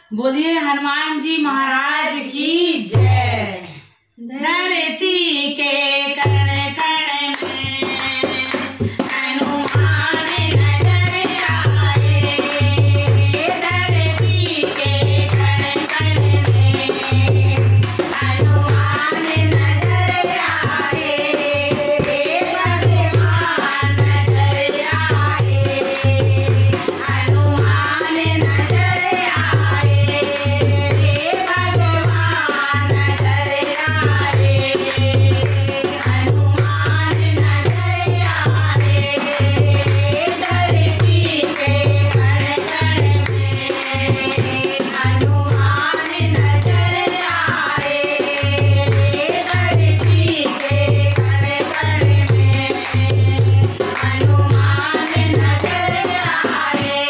बोलिए हनुमान जी महाराज की जय। धरती के कण कण में हनुमान नजर आए। धरती के कण कण में हनुमान नजर आए। भगवान नजर आए। हनुमान नजर आए। भगवान नजर आए। हनुमान नजर आए। धरती के कण कण में हनुमान नजर आए। धरती के कण कण में हनुमान नजर आए।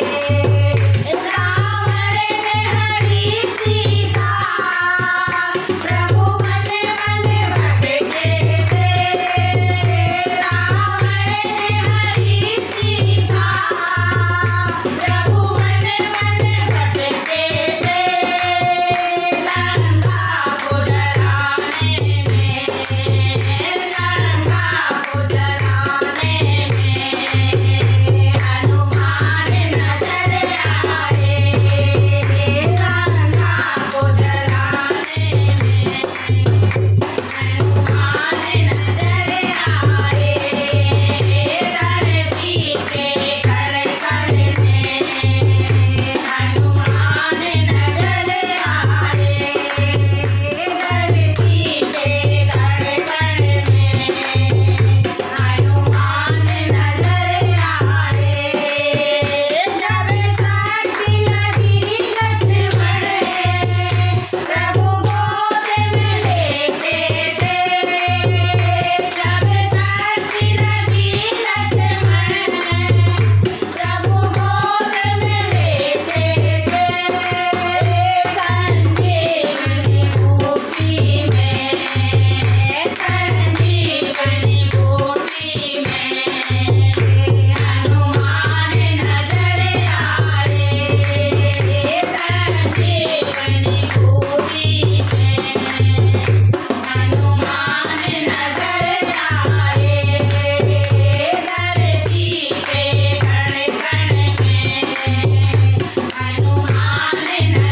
रावण ने हरी सीता प्रभु मन मन भटके थे। रावण ने हरी सीता प्रभु मन मन भटके थे। लंका को जलाने में हनुमान नजर आए। लंका को जलाने में हनुमान नजर आए। धरती के कण कण में हनुमान नजर आए। धरती के कण कण में हनुमान नजर आए। जब साथी लगी लक्ष्मण प्रभु गोद में लेटे थे। जब साथी लगी लक्ष्मण प्रभु गोद में लेटे थे। संजीवनी बूटी में संजीवनी बूटी में हनुमान नजर आए। संजीवनी बूटी में हनुमान नजर आए। धरती के कण कण में हनुमान